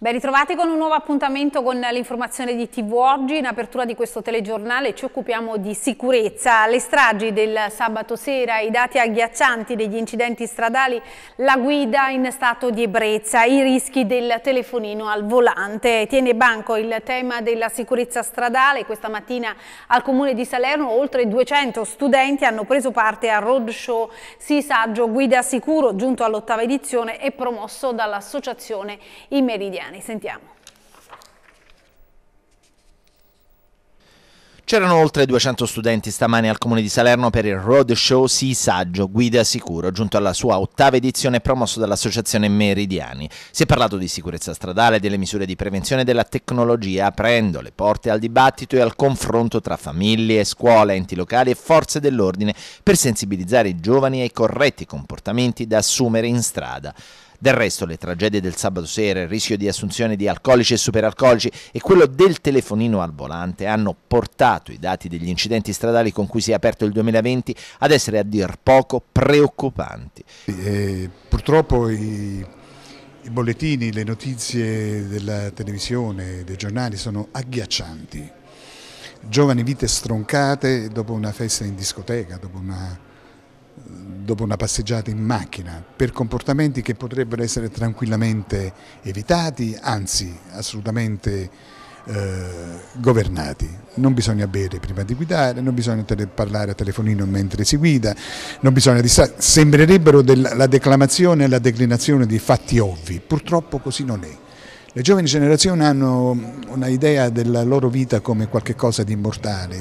Ben ritrovati con un nuovo appuntamento con l'informazione di TV Oggi. In apertura di questo telegiornale ci occupiamo di sicurezza. Le stragi del sabato sera, i dati agghiaccianti degli incidenti stradali, la guida in stato di ebbrezza, i rischi del telefonino al volante. Tiene banco il tema della sicurezza stradale. Questa mattina al Comune di Salerno oltre 200 studenti hanno preso parte al roadshow Sii saggio, guida sicuro, giunto all'8ª edizione e promosso dall'associazione I Meridiani. Sentiamo. C'erano oltre 200 studenti stamani al Comune di Salerno per il roadshow Sii saggio, guida sicuro, giunto alla sua 8ª edizione promosso dall'associazione Meridiani. Si è parlato di sicurezza stradale, delle misure di prevenzione e della tecnologia, aprendo le porte al dibattito e al confronto tra famiglie, scuole, enti locali e forze dell'ordine per sensibilizzare i giovani ai corretti comportamenti da assumere in strada. Del resto le tragedie del sabato sera, il rischio di assunzione di alcolici e superalcolici e quello del telefonino al volante hanno portato i dati degli incidenti stradali con cui si è aperto il 2020 ad essere a dir poco preoccupanti. Purtroppo i bollettini, le notizie della televisione, dei giornali sono agghiaccianti. Giovani vite stroncate dopo una festa in discoteca, dopo una passeggiata in macchina, per comportamenti che potrebbero essere tranquillamente evitati, anzi assolutamente governati. Non bisogna bere prima di guidare, non bisogna parlare a telefonino mentre si guida, non bisogna sembrerebbero la declamazione e la declinazione di fatti ovvi, purtroppo così non è. Le giovani generazioni hanno una idea della loro vita come qualcosa di immortale,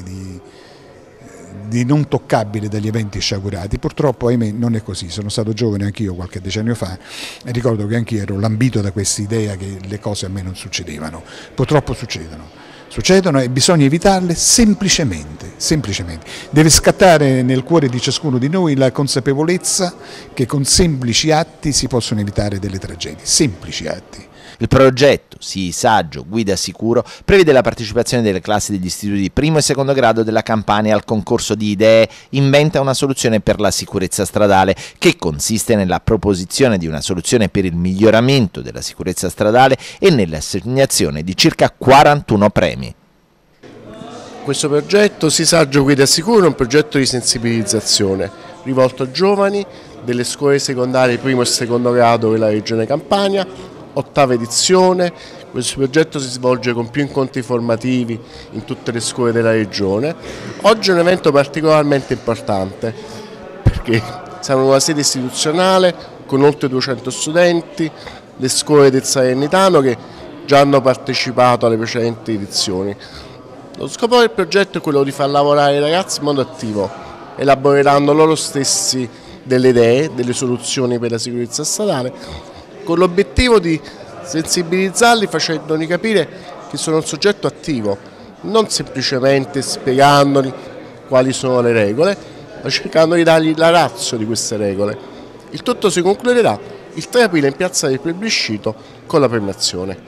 di non toccabile dagli eventi sciagurati. Purtroppo ahimè non è così. Sono stato giovane anch'io qualche decennio fa e ricordo che anch'io ero lambito da questa idea che le cose a me non succedevano. Purtroppo succedono e bisogna evitarle semplicemente. Deve scattare nel cuore di ciascuno di noi la consapevolezza che con semplici atti si possono evitare delle tragedie, semplici atti. Il progetto Sii saggio, guida sicuro prevede la partecipazione delle classi degli istituti di primo e secondo grado della Campania al concorso di idee Inventa una soluzione per la sicurezza stradale, che consiste nella proposizione di una soluzione per il miglioramento della sicurezza stradale e nell'assegnazione di circa 41 premi. Questo progetto Sii saggio, guida sicuro è un progetto di sensibilizzazione rivolto a giovani delle scuole secondarie primo e secondo grado della Regione Campania. 8ª edizione, questo progetto si svolge con più incontri formativi in tutte le scuole della regione. Oggi è un evento particolarmente importante perché siamo in una sede istituzionale con oltre 200 studenti, le scuole del Salernitano che già hanno partecipato alle precedenti edizioni. Lo scopo del progetto è quello di far lavorare i ragazzi in modo attivo, elaboreranno loro stessi delle idee, delle soluzioni per la sicurezza stradale, con l'obiettivo di sensibilizzarli facendoli capire che sono un soggetto attivo, non semplicemente spiegandogli quali sono le regole, ma cercando di dargli la ratio di queste regole. Il tutto si concluderà il 3 aprile in piazza del Plebiscito con la premiazione.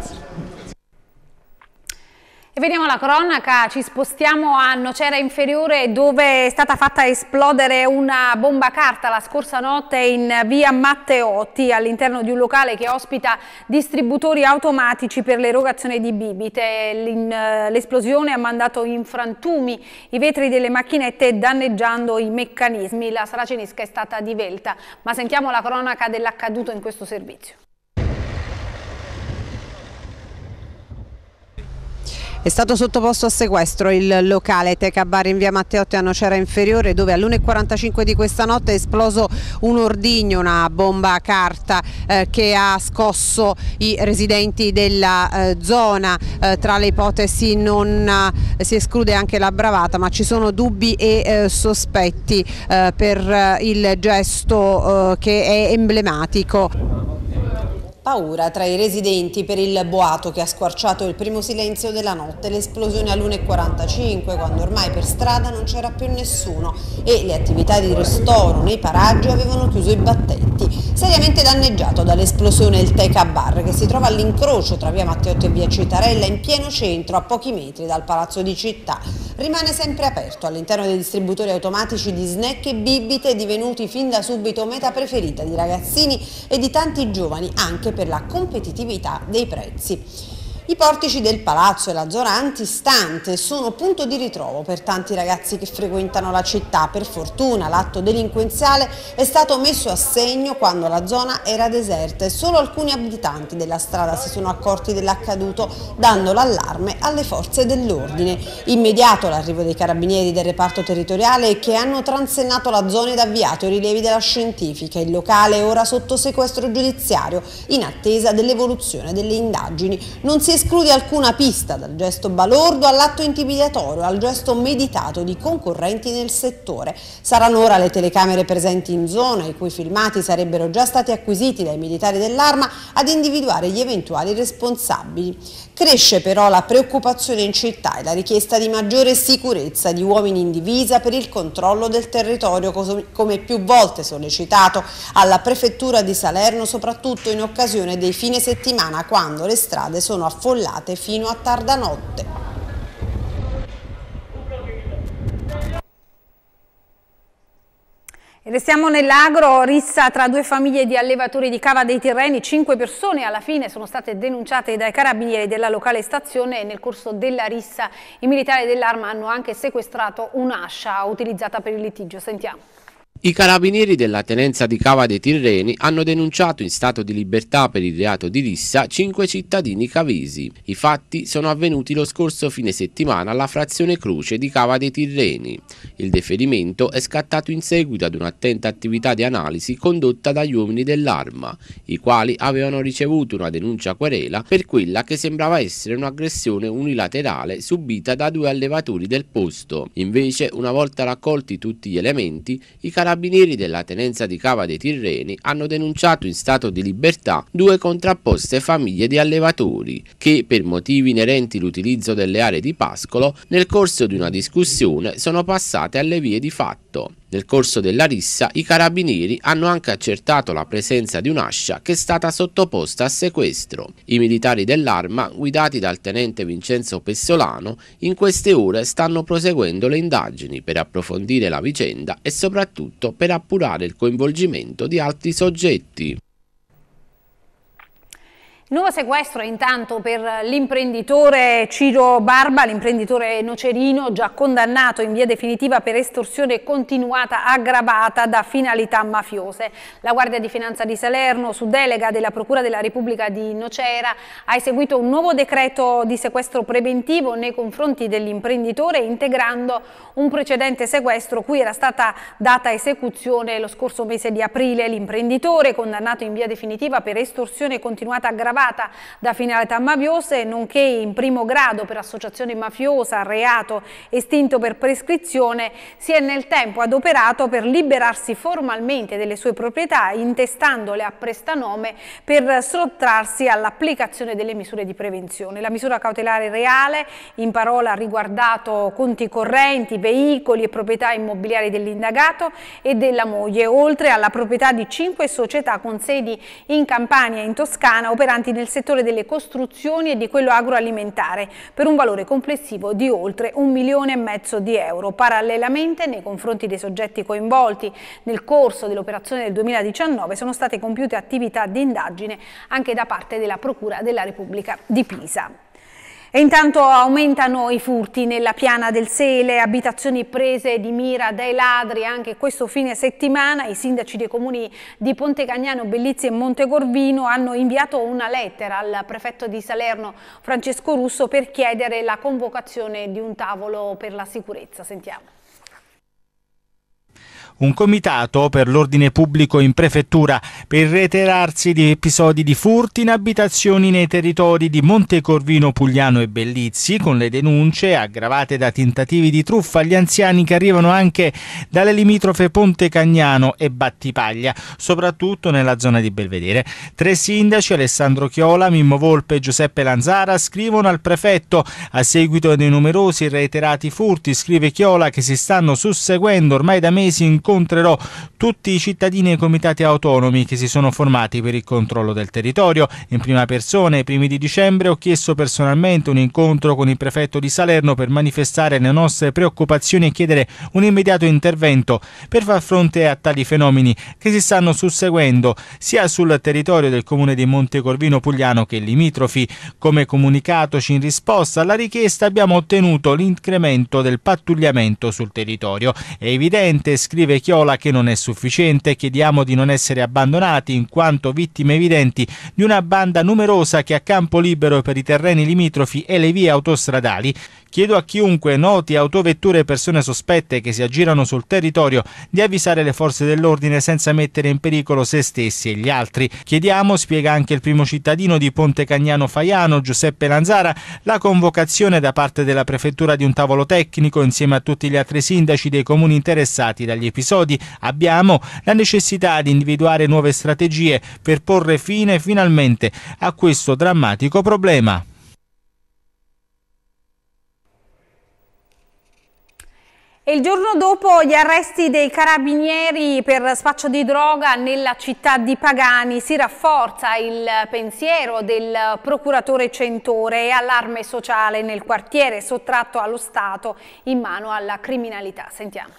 E veniamo alla cronaca, ci spostiamo a Nocera Inferiore dove è stata fatta esplodere una bomba carta la scorsa notte in via Matteotti all'interno di un locale che ospita distributori automatici per l'erogazione di bibite. L'esplosione ha mandato in frantumi i vetri delle macchinette danneggiando i meccanismi. La saracinesca è stata divelta, ma sentiamo la cronaca dell'accaduto in questo servizio. È stato sottoposto a sequestro il locale Teca Bar in via Matteotti a Nocera Inferiore, dove all'1:45 di questa notte è esploso un ordigno, una bomba a carta che ha scosso i residenti della zona. Tra le ipotesi non si esclude anche la bravata, ma ci sono dubbi e sospetti per il gesto che è emblematico. Paura tra i residenti per il boato che ha squarciato il primo silenzio della notte, l'esplosione all'1:45 quando ormai per strada non c'era più nessuno e le attività di ristoro nei paraggi avevano chiuso i battenti. Seriamente danneggiato dall'esplosione il Teca Bar che si trova all'incrocio tra via Matteotti e via Citarella in pieno centro a pochi metri dal Palazzo di Città. Rimane sempre aperto all'interno dei distributori automatici di snack e bibite divenuti fin da subito meta preferita di ragazzini e di tanti giovani anche per per la competitività dei prezzi. I portici del palazzo e la zona antistante sono punto di ritrovo per tanti ragazzi che frequentano la città. Per fortuna l'atto delinquenziale è stato messo a segno quando la zona era deserta e solo alcuni abitanti della strada si sono accorti dell'accaduto, dando l'allarme alle forze dell'ordine. Immediato l'arrivo dei carabinieri del reparto territoriale che hanno transennato la zona ed avviato i rilevi della scientifica. Il locale è ora sotto sequestro giudiziario in attesa dell'evoluzione delle indagini. Non si esclude alcuna pista, dal gesto balordo all'atto intimidatorio, al gesto meditato di concorrenti nel settore. Saranno ora le telecamere presenti in zona, i cui filmati sarebbero già stati acquisiti dai militari dell'Arma, ad individuare gli eventuali responsabili. Cresce però la preoccupazione in città e la richiesta di maggiore sicurezza di uomini in divisa per il controllo del territorio, come più volte sollecitato alla prefettura di Salerno, soprattutto in occasione dei fine settimana, quando le strade sono affollate fino a tarda notte. Restiamo nell'agro, rissa tra due famiglie di allevatori di Cava dei Tirreni. 5 persone alla fine sono state denunciate dai carabinieri della locale stazione e nel corso della rissa i militari dell'Arma hanno anche sequestrato un'ascia utilizzata per il litigio. Sentiamo. I carabinieri della tenenza di Cava dei Tirreni hanno denunciato in stato di libertà per il reato di rissa 5 cittadini cavesi. I fatti sono avvenuti lo scorso fine settimana alla frazione Croce di Cava dei Tirreni. Il deferimento è scattato in seguito ad un'attenta attività di analisi condotta dagli uomini dell'Arma, i quali avevano ricevuto una denuncia querela per quella che sembrava essere un'aggressione unilaterale subita da 2 allevatori del posto. Invece, una volta raccolti tutti gli elementi, i carabinieri della tenenza di Cava dei Tirreni hanno denunciato in stato di libertà 2 contrapposte famiglie di allevatori che, per motivi inerenti all'utilizzo delle aree di pascolo, nel corso di una discussione sono passate alle vie di fatto. Nel corso della rissa i carabinieri hanno anche accertato la presenza di un'ascia che è stata sottoposta a sequestro. I militari dell'Arma, guidati dal tenente Vincenzo Pessolano, in queste ore stanno proseguendo le indagini per approfondire la vicenda e soprattutto per appurare il coinvolgimento di altri soggetti. Nuovo sequestro intanto per l'imprenditore Ciro Barba, l'imprenditore nocerino già condannato in via definitiva per estorsione continuata aggravata da finalità mafiose. La Guardia di Finanza di Salerno, su delega della Procura della Repubblica di Nocera, ha eseguito un nuovo decreto di sequestro preventivo nei confronti dell'imprenditore, integrando un precedente sequestro cui era stata data esecuzione lo scorso mese di aprile. L'imprenditore, condannato in via definitiva per estorsione continuata aggravata da finalità mafiose, nonché in primo grado per associazione mafiosa, reato estinto per prescrizione, si è nel tempo adoperato per liberarsi formalmente delle sue proprietà, intestandole a prestanome per sottrarsi all'applicazione delle misure di prevenzione. La misura cautelare reale, in parola, ha riguardato conti correnti, veicoli e proprietà immobiliari dell'indagato e della moglie, oltre alla proprietà di 5 società con sedi in Campania e in Toscana, operanti nel settore delle costruzioni e di quello agroalimentare, per un valore complessivo di oltre 1,5 milioni di euro. Parallelamente, nei confronti dei soggetti coinvolti nel corso dell'operazione del 2019 sono state compiute attività di indagine anche da parte della Procura della Repubblica di Pisa. E intanto aumentano i furti nella piana del Sele, abitazioni prese di mira dai ladri anche questo fine settimana. I sindaci dei comuni di Pontecagnano, Bellizzi e Montecorvino hanno inviato una lettera al prefetto di Salerno Francesco Russo per chiedere la convocazione di un tavolo per la sicurezza. Sentiamo. Un comitato per l'ordine pubblico in prefettura per il reiterarsi di episodi di furti in abitazioni nei territori di Montecorvino, Pugliano e Bellizzi, con le denunce aggravate da tentativi di truffa agli anziani che arrivano anche dalle limitrofe Pontecagnano e Battipaglia, soprattutto nella zona di Belvedere. 3 sindaci, Alessandro Chiola, Mimmo Volpe e Giuseppe Lanzara, scrivono al prefetto a seguito dei numerosi e reiterati furti, scrive Chiola, che si stanno susseguendo ormai da mesi in incontrerò tutti i cittadini e i comitati autonomi che si sono formati per il controllo del territorio. In prima persona, ai primi di dicembre, ho chiesto personalmente un incontro con il prefetto di Salerno per manifestare le nostre preoccupazioni e chiedere un immediato intervento per far fronte a tali fenomeni che si stanno susseguendo sia sul territorio del comune di Montecorvino Pugliano che limitrofi. Come comunicatoci in risposta alla richiesta abbiamo ottenuto l'incremento del pattugliamento sul territorio. È evidente, scrive Chiola, che non è sufficiente. Chiediamo di non essere abbandonati in quanto vittime evidenti di una banda numerosa che ha campo libero per i terreni limitrofi e le vie autostradali. Chiedo a chiunque noti autovetture e persone sospette che si aggirano sul territorio di avvisare le forze dell'ordine senza mettere in pericolo se stessi e gli altri. Chiediamo, spiega anche il primo cittadino di Ponte Cagnano Faiano, Giuseppe Lanzara, la convocazione da parte della prefettura di un tavolo tecnico insieme a tutti gli altri sindaci dei comuni interessati dagli episodi. Abbiamo la necessità di individuare nuove strategie per porre fine finalmente a questo drammatico problema. E il giorno dopo gli arresti dei carabinieri per spaccio di droga nella città di Pagani si rafforza il pensiero del procuratore Centore e allarme sociale nel quartiere sottratto allo Stato in mano alla criminalità. Sentiamo.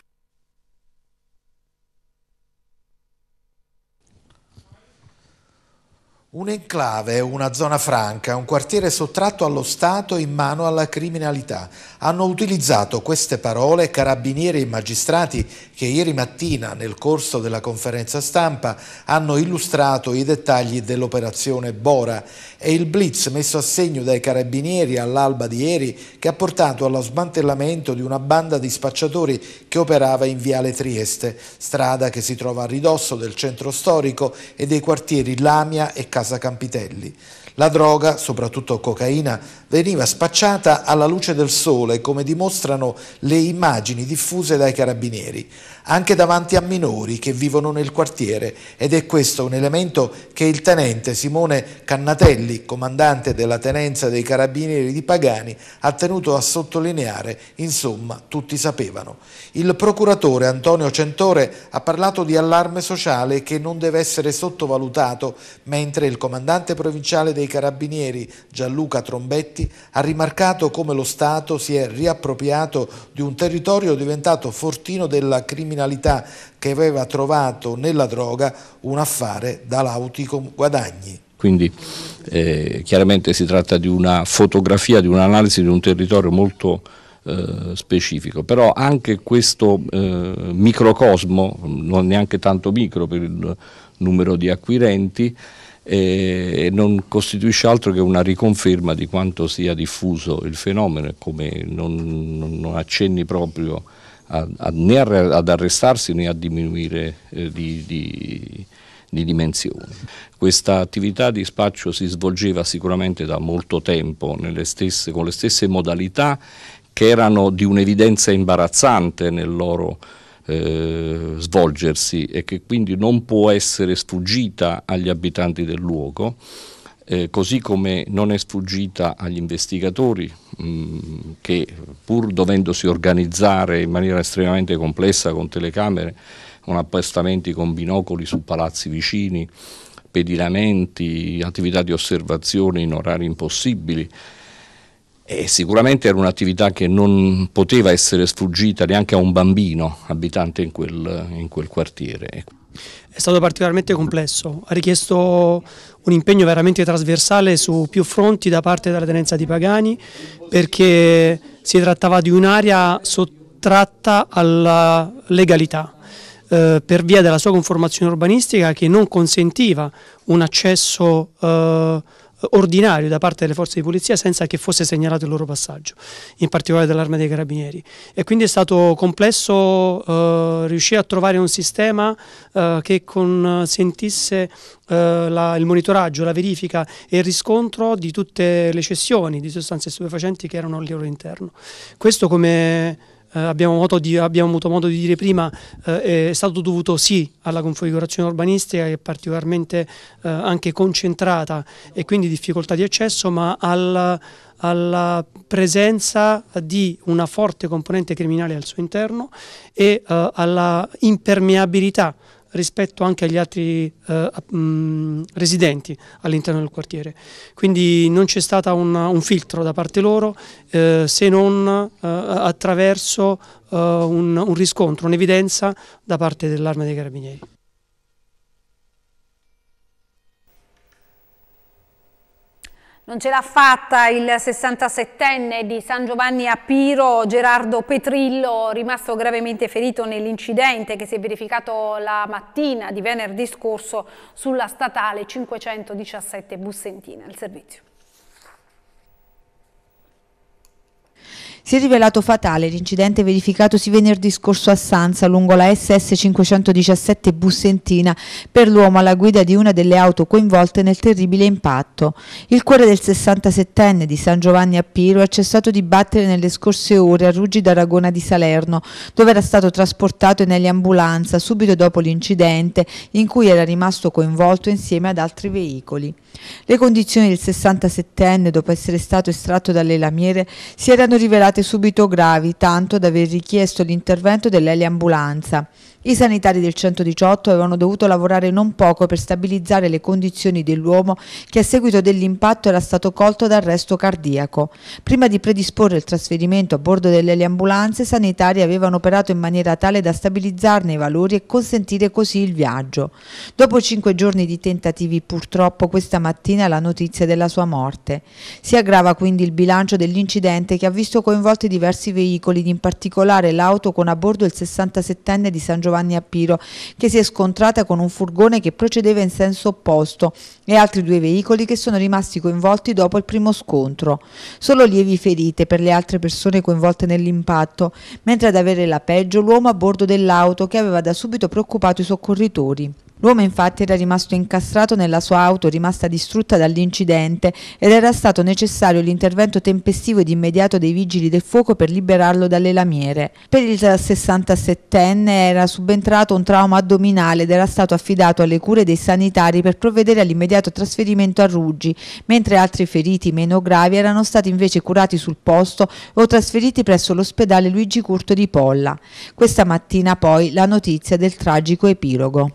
Un'enclave, una zona franca, un quartiere sottratto allo Stato in mano alla criminalità. Hanno utilizzato queste parole carabinieri e magistrati che ieri mattina, nel corso della conferenza stampa, hanno illustrato i dettagli dell'operazione Bora. È il blitz messo a segno dai carabinieri all'alba di ieri che ha portato allo smantellamento di una banda di spacciatori che operava in Viale Trieste, strada che si trova a ridosso del centro storico e dei quartieri Lamia e Casa Campitelli. La droga, soprattutto cocaina, veniva spacciata alla luce del sole, come dimostrano le immagini diffuse dai carabinieri, anche davanti a minori che vivono nel quartiere, ed è questo un elemento che il tenente Simone Cannatelli, comandante della tenenza dei carabinieri di Pagani, ha tenuto a sottolineare. Insomma, tutti sapevano. Il procuratore Antonio Centore ha parlato di allarme sociale che non deve essere sottovalutato, mentre il comandante provinciale dei carabinieri Gianluca Trombetti ha rimarcato come lo Stato si è riappropriato di un territorio diventato fortino della criminalità che aveva trovato nella droga un affare da lauti guadagni. Quindi chiaramente si tratta di una fotografia, di un'analisi di un territorio molto specifico, però anche questo microcosmo, non neanche tanto micro per il numero di acquirenti, non costituisce altro che una riconferma di quanto sia diffuso il fenomeno, come non accenni proprio né ad arrestarsi né a diminuire di dimensioni. Questa attività di spaccio si svolgeva sicuramente da molto tempo con le stesse modalità che erano di un'evidenza imbarazzante nel loro svolgersi e che quindi non può essere sfuggita agli abitanti del luogo, così come non è sfuggita agli investigatori che, pur dovendosi organizzare in maniera estremamente complessa con telecamere, con appostamenti con binocoli su palazzi vicini, pedilamenti, attività di osservazione in orari impossibili, e sicuramente era un'attività che non poteva essere sfuggita neanche a un bambino abitante in quel quartiere. È stato particolarmente complesso, ha richiesto un impegno veramente trasversale su più fronti da parte della tenenza di Pagani, perché si trattava di un'area sottratta alla legalità per via della sua conformazione urbanistica che non consentiva un accesso ordinario da parte delle forze di polizia senza che fosse segnalato il loro passaggio, in particolare dall'Arma dei Carabinieri, e quindi è stato complesso riuscire a trovare un sistema che consentisse il monitoraggio, la verifica e il riscontro di tutte le cessioni di sostanze stupefacenti che erano al loro interno. Questo come abbiamo avuto modo di dire prima, è stato dovuto sì alla configurazione urbanistica, che è particolarmente anche concentrata e quindi difficoltà di accesso, ma alla presenza di una forte componente criminale al suo interno e alla impermeabilità rispetto anche agli altri residenti all'interno del quartiere. Quindi non c'è stato un filtro da parte loro, se non attraverso un riscontro, un'evidenza da parte dell'Arma dei Carabinieri. Non ce l'ha fatta il 67enne di San Giovanni a Piro, Gerardo Petrillo, rimasto gravemente ferito nell'incidente che si è verificato la mattina di venerdì scorso sulla statale 517 Bussentina. Il servizio. Si è rivelato fatale l'incidente verificatosi venerdì scorso a Sanza lungo la SS 517 Bussentina per l'uomo alla guida di una delle auto coinvolte nel terribile impatto. Il cuore del 67enne di San Giovanni a Piro ha cessato di battere nelle scorse ore a Ruggi d'Aragona di Salerno, dove era stato trasportato in eliambulanza subito dopo l'incidente in cui era rimasto coinvolto insieme ad altri veicoli. Le condizioni del 67enne, dopo essere stato estratto dalle lamiere, si erano rivelate subito gravi, tanto da aver richiesto l'intervento dell'eliambulanza. I sanitari del 118 avevano dovuto lavorare non poco per stabilizzare le condizioni dell'uomo che a seguito dell'impatto era stato colto da arresto cardiaco. Prima di predisporre il trasferimento a bordo delle ambulanze, i sanitari avevano operato in maniera tale da stabilizzarne i valori e consentire così il viaggio. Dopo 5 giorni di tentativi, purtroppo questa mattina la notizia della sua morte. Si aggrava quindi il bilancio dell'incidente che ha visto coinvolti diversi veicoli, in particolare l'auto con a bordo il 67enne di San Giovanni a Piro, che si è scontrata con un furgone che procedeva in senso opposto, e altri 2 veicoli che sono rimasti coinvolti dopo il primo scontro. Solo lievi ferite per le altre persone coinvolte nell'impatto, mentre ad avere la peggio l'uomo a bordo dell'auto, che aveva da subito preoccupato i soccorritori. L'uomo infatti era rimasto incastrato nella sua auto rimasta distrutta dall'incidente ed era stato necessario l'intervento tempestivo ed immediato dei vigili del fuoco per liberarlo dalle lamiere. Per il 67enne era subentrato un trauma addominale ed era stato affidato alle cure dei sanitari per provvedere all'immediato trasferimento a Ruggi, mentre altri feriti meno gravi erano stati invece curati sul posto o trasferiti presso l'ospedale Luigi Curto di Polla. Questa mattina poi la notizia del tragico epilogo.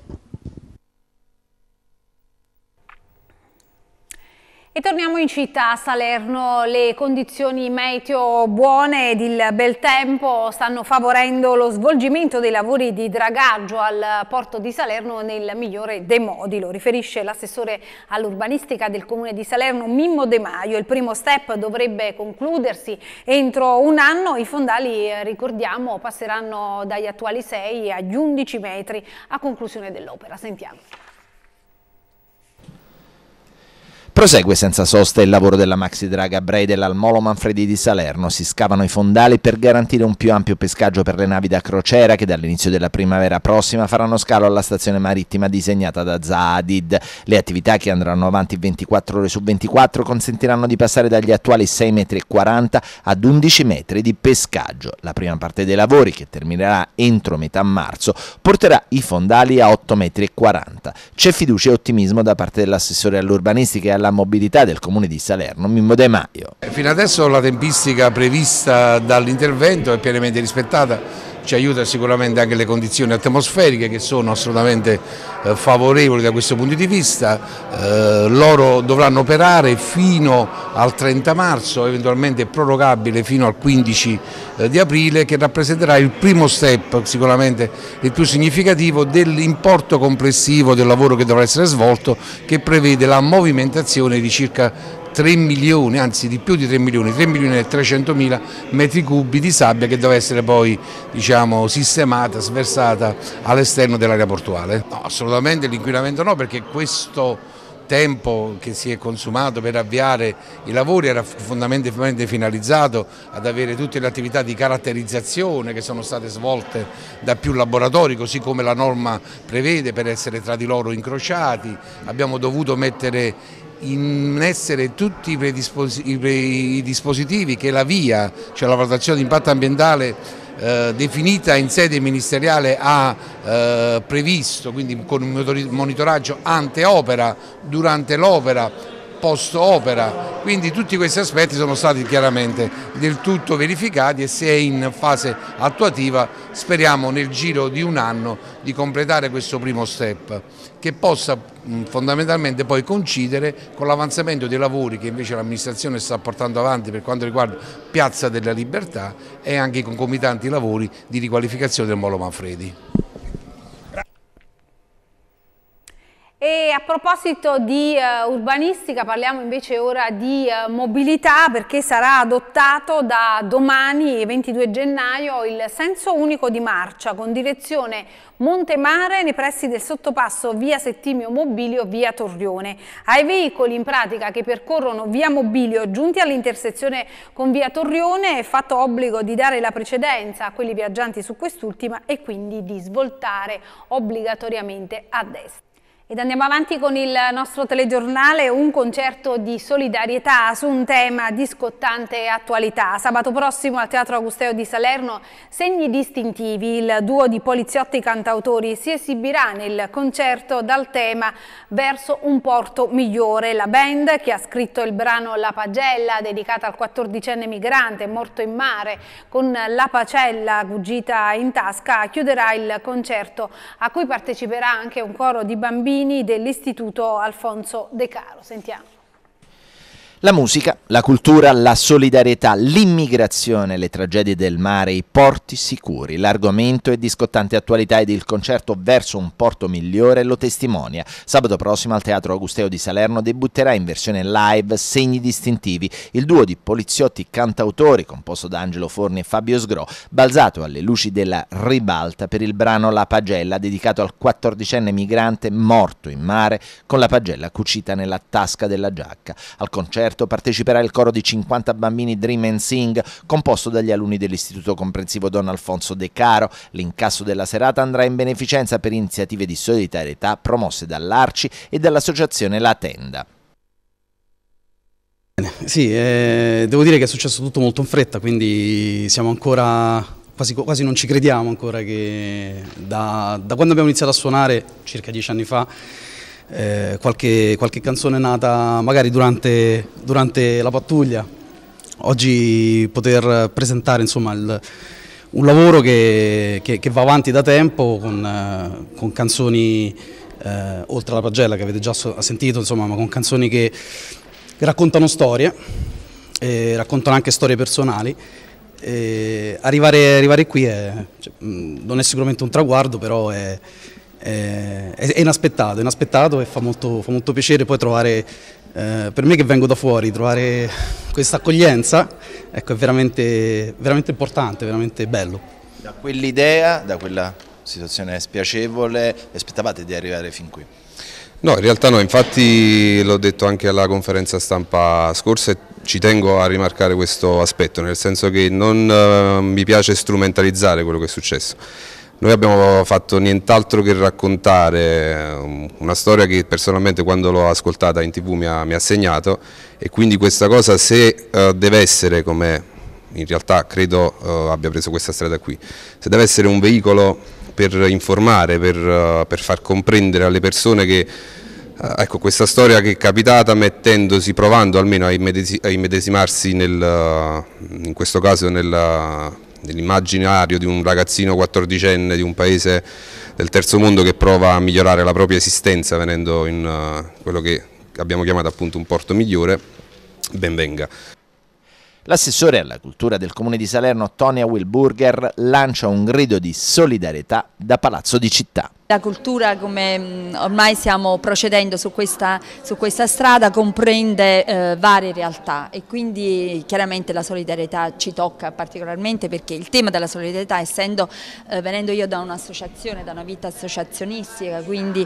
E torniamo in città, a Salerno. Le condizioni meteo buone ed il bel tempo stanno favorendo lo svolgimento dei lavori di dragaggio al porto di Salerno nel migliore dei modi, lo riferisce l'assessore all'urbanistica del comune di Salerno Mimmo De Maio. Il primo step dovrebbe concludersi entro un anno, i fondali, ricordiamo, passeranno dagli attuali 6 agli 11 metri a conclusione dell'opera. Sentiamo. Prosegue senza sosta il lavoro della maxi draga Bredel al Molo Manfredi di Salerno. Si scavano i fondali per garantire un più ampio pescaggio per le navi da crociera che dall'inizio della primavera prossima faranno scalo alla stazione marittima disegnata da Zaha Hadid. Le attività, che andranno avanti 24 ore su 24, consentiranno di passare dagli attuali 6,40 metri ad 11 metri di pescaggio. La prima parte dei lavori, che terminerà entro metà marzo, porterà i fondali a 8,40 metri. C'è fiducia e ottimismo da parte dell'assessore all'urbanistica e alla mobilità del comune di Salerno, Mimmo De Maio. Fino adesso la tempistica prevista dall'intervento è pienamente rispettata, ci aiuta sicuramente anche le condizioni atmosferiche che sono assolutamente favorevoli da questo punto di vista. Loro dovranno operare fino al 30 marzo, eventualmente prorogabile fino al 15 di aprile, che rappresenterà il primo step, sicuramente il più significativo, dell'importo complessivo del lavoro che dovrà essere svolto, che prevede la movimentazione di circa 3 milioni, anzi di più di 3 milioni e 300 mila metri cubi di sabbia, che deve essere poi, diciamo, sistemata, sversata all'esterno dell'area portuale. No, assolutamente l'inquinamento no, perché questo tempo che si è consumato per avviare i lavori era fondamentalmente finalizzato ad avere tutte le attività di caratterizzazione che sono state svolte da più laboratori, così come la norma prevede, per essere tra di loro incrociati. Abbiamo dovuto mettere in essere tutti i dispositivi che la VIA, cioè la valutazione di impatto ambientale, definita in sede ministeriale ha previsto, quindi con un monitoraggio ante opera, durante l'opera, post opera, quindi tutti questi aspetti sono stati chiaramente del tutto verificati e se è in fase attuativa speriamo nel giro di un anno di completare questo primo step che possa fondamentalmente poi coincidere con l'avanzamento dei lavori che invece l'amministrazione sta portando avanti per quanto riguarda Piazza della Libertà e anche i concomitanti lavori di riqualificazione del Molo Manfredi. E a proposito di urbanistica parliamo invece ora di mobilità, perché sarà adottato da domani 22 gennaio il senso unico di marcia con direzione Montemare nei pressi del sottopasso via Settimio Mobilio via Torrione. Ai veicoli in pratica che percorrono via Mobilio giunti all'intersezione con via Torrione è fatto obbligo di dare la precedenza a quelli viaggianti su quest'ultima e quindi di svoltare obbligatoriamente a destra. Ed andiamo avanti con il nostro telegiornale, un concerto di solidarietà su un tema di scottante attualità. Sabato prossimo al Teatro Agusteo di Salerno, Segni distintivi, il duo di poliziotti cantautori si esibirà nel concerto dal tema Verso un porto migliore. La band, che ha scritto il brano La Pagella, dedicata al 14enne migrante morto in mare con la pacella cucita in tasca, chiuderà il concerto a cui parteciperà anche un coro di bambini dell'Istituto Alfonso De Caro. Sentiamo. La musica, la cultura, la solidarietà, l'immigrazione, le tragedie del mare, i porti sicuri. L'argomento è di scottante attualità ed il concerto Verso un porto migliore lo testimonia. Sabato prossimo al Teatro Agusteo di Salerno debutterà in versione live Segni distintivi, il duo di poliziotti cantautori composto da Angelo Forni e Fabio Sgro, balzato alle luci della ribalta per il brano La Pagella, dedicato al 14enne migrante morto in mare con la pagella cucita nella tasca della giacca. Al concerto parteciperà il coro di 50 bambini Dream and Sing, composto dagli alunni dell'Istituto Comprensivo Don Alfonso De Caro. L'incasso della serata andrà in beneficenza per iniziative di solidarietà promosse dall'Arci e dall'associazione La Tenda. Sì, devo dire che è successo tutto molto in fretta, quindi siamo ancora, quasi non ci crediamo ancora che da quando abbiamo iniziato a suonare, circa 10 anni fa, qualche canzone è nata magari durante la pattuglia. Oggi poter presentare insomma un lavoro che va avanti da tempo con canzoni oltre alla pagella che avete già sentito, insomma, ma con canzoni che raccontano storie, raccontano anche storie personali. Arrivare qui non è sicuramente un traguardo, però è inaspettato e fa molto piacere poi trovare, per me che vengo da fuori, trovare questa accoglienza, ecco, è veramente importante, veramente bello. Da quell'idea, da quella situazione spiacevole, aspettavate di arrivare fin qui? No, in realtà no, infatti l'ho detto anche alla conferenza stampa scorsa e ci tengo a rimarcare questo aspetto, nel senso che non mi piace strumentalizzare quello che è successo. Noi abbiamo fatto nient'altro che raccontare una storia che personalmente quando l'ho ascoltata in TV mi ha segnato, e quindi questa cosa, se deve essere, come in realtà credo abbia preso questa strada qui, se deve essere un veicolo per informare, per far comprendere alle persone che ecco, questa storia che è capitata, provando almeno a immedesimarsi in questo caso nell'immaginario di un ragazzino 14enne di un paese del terzo mondo che prova a migliorare la propria esistenza venendo in quello che abbiamo chiamato appunto un porto migliore, ben venga. L'assessore alla cultura del Comune di Salerno, Tonia Wilburger, lancia un grido di solidarietà da Palazzo di Città. La cultura, come ormai stiamo procedendo su questa strada, comprende varie realtà e quindi chiaramente la solidarietà ci tocca particolarmente, perché il tema della solidarietà, venendo io da un'associazione, da una vita associazionistica, quindi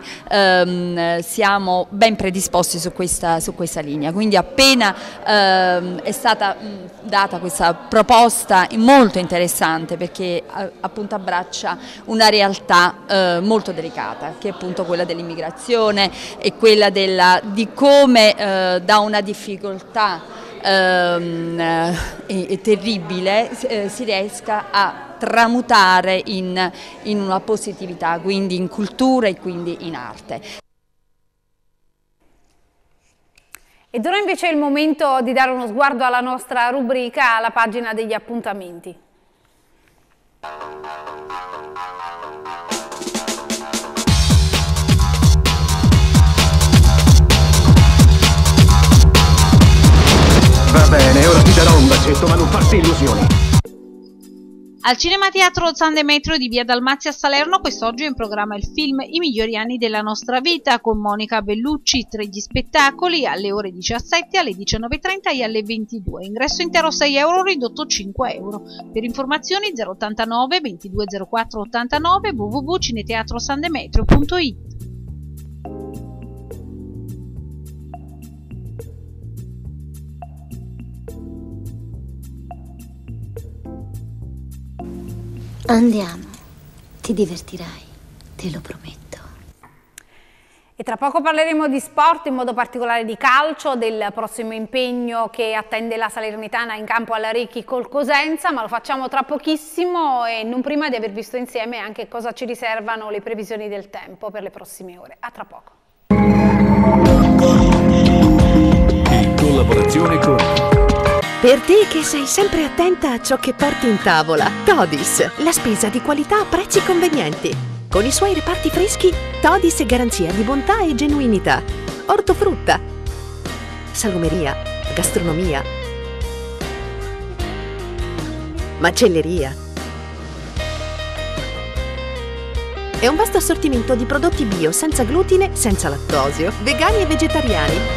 siamo ben predisposti su questa linea. Quindi appena è stata data questa proposta molto interessante, perché appunto abbraccia una realtà molto delicata, che è appunto quella dell'immigrazione e quella di come da una difficoltà terribile si riesca a tramutare in una positività, quindi in cultura e quindi in arte. Ed ora invece è il momento di dare uno sguardo alla nostra rubrica, alla pagina degli appuntamenti. Va bene, ora ti darò un bacetto, ma non farti illusioni. Al Cinema Teatro San Demetrio di Via Dalmazia a Salerno quest'oggi è in programma il film I migliori anni della nostra vita con Monica Bellucci, 3 gli spettacoli alle ore 17, alle 19:30 e alle 22. Ingresso intero 6 euro, ridotto 5 euro. Per informazioni 089 2204 89 www.cineteatrosandemetrio.it. Andiamo, ti divertirai, te lo prometto. E tra poco parleremo di sport, in modo particolare di calcio, del prossimo impegno che attende la Salernitana in campo alla Recchi col Cosenza, ma lo facciamo tra pochissimo e non prima di aver visto insieme anche cosa ci riservano le previsioni del tempo per le prossime ore. A tra poco. In collaborazione con... Per te che sei sempre attenta a ciò che porti in tavola, Todis, la spesa di qualità a prezzi convenienti. Con i suoi reparti freschi, Todis è garanzia di bontà e genuinità. Ortofrutta, salumeria, gastronomia, macelleria. E un vasto assortimento di prodotti bio, senza glutine, senza lattosio, vegani e vegetariani.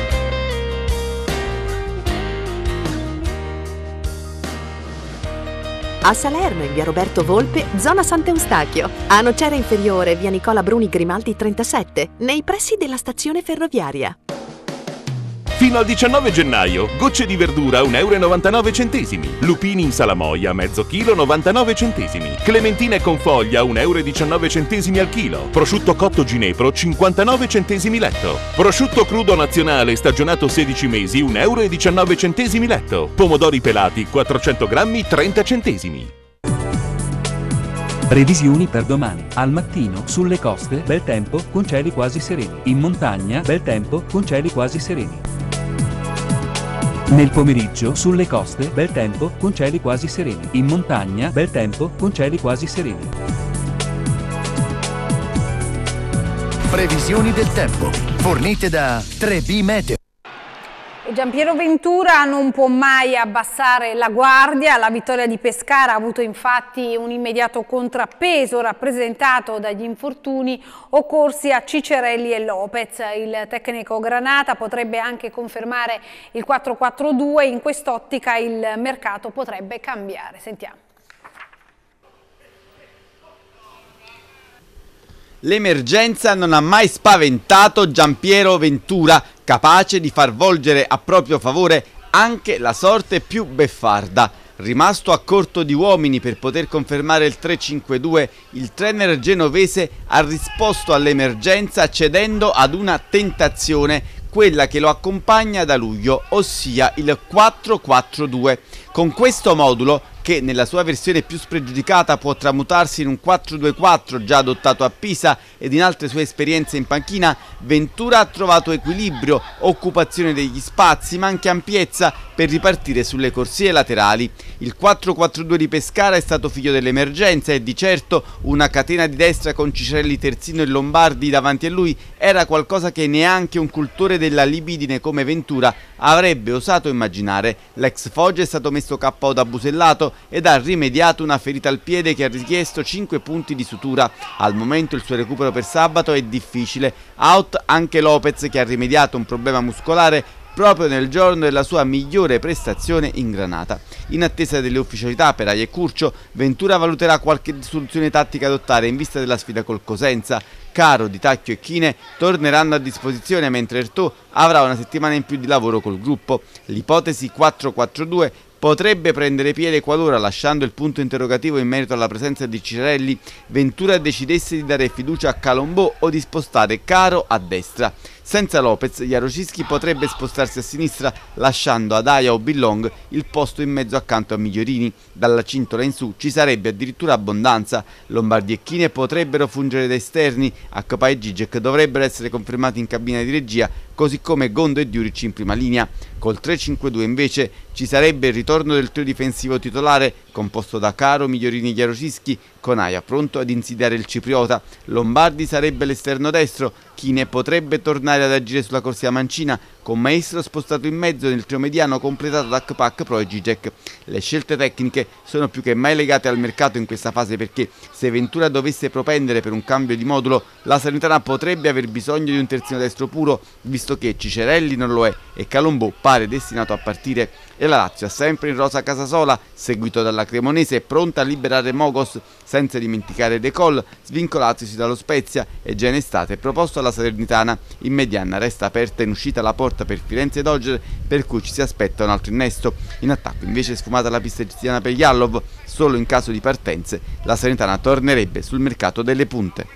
A Salerno, in via Roberto Volpe, zona Sant'Eustachio. A Nocera Inferiore, via Nicola Bruni Grimaldi 37, nei pressi della stazione ferroviaria. Fino al 19 gennaio, gocce di verdura 1,99 €, lupini in salamoia mezzo chilo 99 centesimi, clementine con foglia 1,19 € al chilo, prosciutto cotto Ginepro 59 centesimi letto, prosciutto crudo nazionale stagionato 16 mesi 1,19 € letto, pomodori pelati 400 grammi 30 centesimi. Previsioni per domani. Al mattino, sulle coste, bel tempo, con cieli quasi sereni. In montagna, bel tempo, con cieli quasi sereni. Nel pomeriggio, sulle coste, bel tempo, con cieli quasi sereni. In montagna, bel tempo, con cieli quasi sereni. Previsioni del tempo, fornite da 3B Meteo. E Giampiero Ventura non può mai abbassare la guardia. La vittoria di Pescara ha avuto infatti un immediato contrappeso rappresentato dagli infortuni occorsi a Cicerelli e Lopez. Il tecnico granata potrebbe anche confermare il 4-4-2. In quest'ottica il mercato potrebbe cambiare. Sentiamo. L'emergenza non ha mai spaventato Giampiero Ventura, capace di far volgere a proprio favore anche la sorte più beffarda. Rimasto a corto di uomini per poter confermare il 3-5-2, il trainer genovese ha risposto all'emergenza cedendo ad una tentazione, quella che lo accompagna da luglio, ossia il 4-4-2. Con questo modulo, che nella sua versione più spregiudicata può tramutarsi in un 4-2-4 già adottato a Pisa ed in altre sue esperienze in panchina, Ventura ha trovato equilibrio, occupazione degli spazi ma anche ampiezza per ripartire sulle corsie laterali. Il 4-4-2 di Pescara è stato figlio dell'emergenza e di certo una catena di destra con Cicerelli, Terzino e Lombardi davanti a lui era qualcosa che neanche un cultore della libidine come Ventura avrebbe osato immaginare. L'ex Foggia è stato messo KO da Busellato ed ha rimediato una ferita al piede che ha richiesto 5 punti di sutura. Al momento il suo recupero per sabato è difficile. Out anche Lopez, che ha rimediato un problema muscolare proprio nel giorno della sua migliore prestazione in granata. In attesa delle ufficialità per Aia e Curcio, Ventura valuterà qualche soluzione tattica adottare in vista della sfida col Cosenza. Caro, Di Tacchio e Chine torneranno a disposizione, mentre Ertò avrà una settimana in più di lavoro col gruppo. L'ipotesi 4-4-2 potrebbe prendere piede qualora, lasciando il punto interrogativo in merito alla presenza di Cicerelli, Ventura decidesse di dare fiducia a Calombò o di spostare Caro a destra. Senza Lopez, Jaroszewski potrebbe spostarsi a sinistra lasciando ad Aya o Billong il posto in mezzo accanto a Migliorini. Dalla cintola in su ci sarebbe addirittura abbondanza. Lombardi e Chine potrebbero fungere da esterni, Akpa e Zizek dovrebbero essere confermati in cabina di regia, così come Gondo e Djuric in prima linea. Col 3-5-2 invece ci sarebbe il ritorno del trio difensivo titolare composto da Caro, Migliorini e Jaroszewski, con Aya pronto ad insidiare il cipriota. Lombardi sarebbe l'esterno destro, Chine potrebbe tornare ad agire sulla corsia mancina, con Maestro spostato in mezzo nel trio mediano completato da Akpak, Pro e Zizek. Le scelte tecniche sono più che mai legate al mercato in questa fase, perché se Ventura dovesse propendere per un cambio di modulo, la Salernitana potrebbe aver bisogno di un terzino destro puro, visto che Cicerelli non lo è e Calombò pare destinato a partire. E la Lazio ha sempre in rosa Casasola, seguito dalla Cremonese, pronta a liberare Mogos, senza dimenticare De Col, svincolatosi dallo Spezia e già in estate proposto alla Salernitana. In mediana resta aperta in uscita la porta per Firenze e Dodger, per cui ci si aspetta un altro innesto. In attacco invece è sfumata la pista egiziana per Yallov, solo in caso di partenze la Salernitana tornerebbe sul mercato delle punte.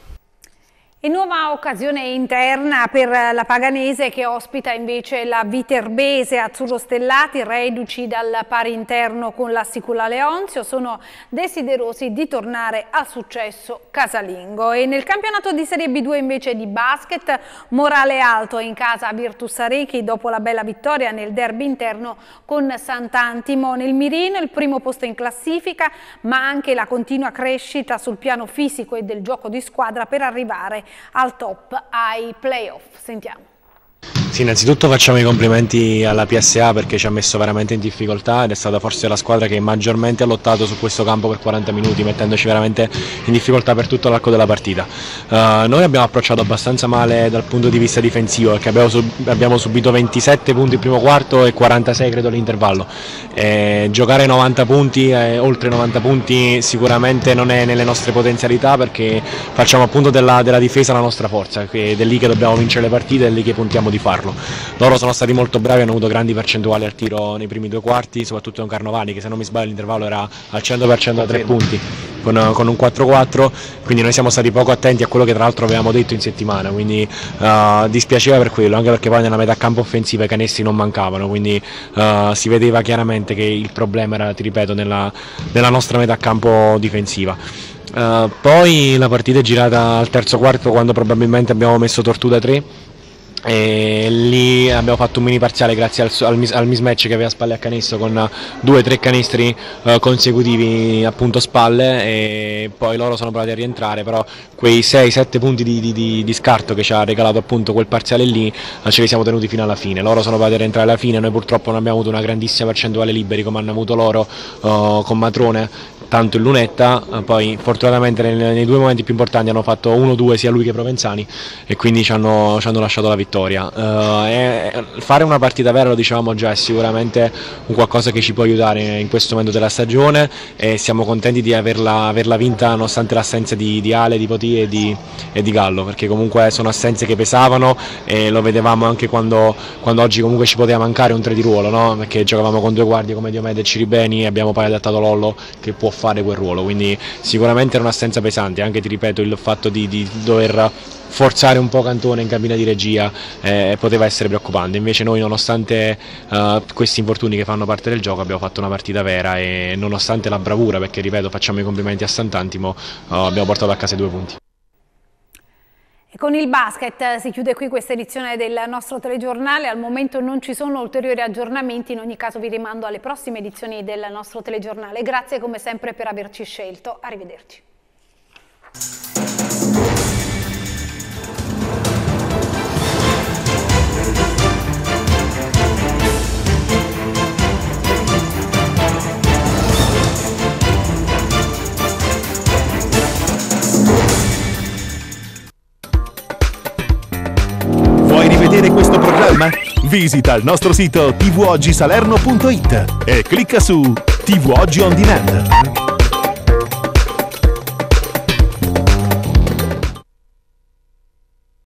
E nuova occasione interna per la Paganese, che ospita invece la Viterbese. Azzurrostellati, reduci dal pari interno con la Sicula Leonzio, sono desiderosi di tornare al successo casalingo. E nel campionato di Serie B2 invece di basket, morale alto in casa a Virtus Arechi dopo la bella vittoria nel derby interno con Sant'Antimo. Nel mirino il primo posto in classifica, ma anche la continua crescita sul piano fisico e del gioco di squadra per arrivare al top ai playoff. Sentiamo. Sì, innanzitutto facciamo i complimenti alla PSA perché ci ha messo veramente in difficoltà ed è stata forse la squadra che maggiormente ha lottato su questo campo per 40 minuti, mettendoci veramente in difficoltà per tutto l'arco della partita. Noi abbiamo approcciato abbastanza male dal punto di vista difensivo, perché abbiamo subito 27 punti il primo quarto e 46 credo l'intervallo. Giocare 90 punti, oltre 90 punti sicuramente non è nelle nostre potenzialità, perché facciamo appunto della difesa la nostra forza, ed è lì che dobbiamo vincere le partite, è lì che puntiamo di farlo. Loro sono stati molto bravi, hanno avuto grandi percentuali al tiro nei primi due quarti, soprattutto con Carnovali, che se non mi sbaglio l'intervallo era al 100% da 3 punti con un 4-4, quindi noi siamo stati poco attenti a quello che tra l'altro avevamo detto in settimana, quindi dispiaceva per quello, anche perché poi nella metà campo offensiva i canestri non mancavano, quindi si vedeva chiaramente che il problema era, ti ripeto, nella nostra metà campo difensiva. Poi la partita è girata al terzo quarto, quando probabilmente abbiamo messo Tortuga 3 e lì abbiamo fatto un mini parziale grazie al mismatch che aveva spalle a canestro, con 2-3 canestri consecutivi appunto spalle, e poi loro sono provati a rientrare, però quei 6-7 punti di scarto che ci ha regalato appunto quel parziale lì ce li siamo tenuti fino alla fine. Loro sono provati a rientrare alla fine, noi purtroppo non abbiamo avuto una grandissima percentuale liberi come hanno avuto loro con Matrone, tanto in lunetta. Poi fortunatamente nei due momenti più importanti hanno fatto 1-2 sia lui che Provenzani, e quindi ci hanno lasciato la vittoria. Fare una partita vera, lo dicevamo già, è sicuramente un qualcosa che ci può aiutare in questo momento della stagione, e siamo contenti di averla vinta nonostante l'assenza di Ale, di Poti e di Gallo, perché comunque sono assenze che pesavano, e lo vedevamo anche quando oggi comunque ci poteva mancare un 3 di ruolo, no? Perché giocavamo con due guardie come Diomede e Ciribeni, e abbiamo poi adattato Lollo che può fare quel ruolo, quindi sicuramente era un'assenza pesante. Anche, ti ripeto, il fatto di dover forzare un po' Cantone in cabina di regia poteva essere preoccupante. Invece noi, nonostante questi infortuni che fanno parte del gioco, abbiamo fatto una partita vera, e nonostante la bravura, perché ripeto facciamo i complimenti a Sant'Antimo, abbiamo portato a casa i 2 punti. E con il basket si chiude qui questa edizione del nostro telegiornale. Al momento non ci sono ulteriori aggiornamenti, in ogni caso vi rimando alle prossime edizioni del nostro telegiornale. Grazie come sempre per averci scelto, arrivederci. Vuoi rivedere questo programma? Visita il nostro sito tvoggisalerno.it e clicca su TV Oggi On Demand.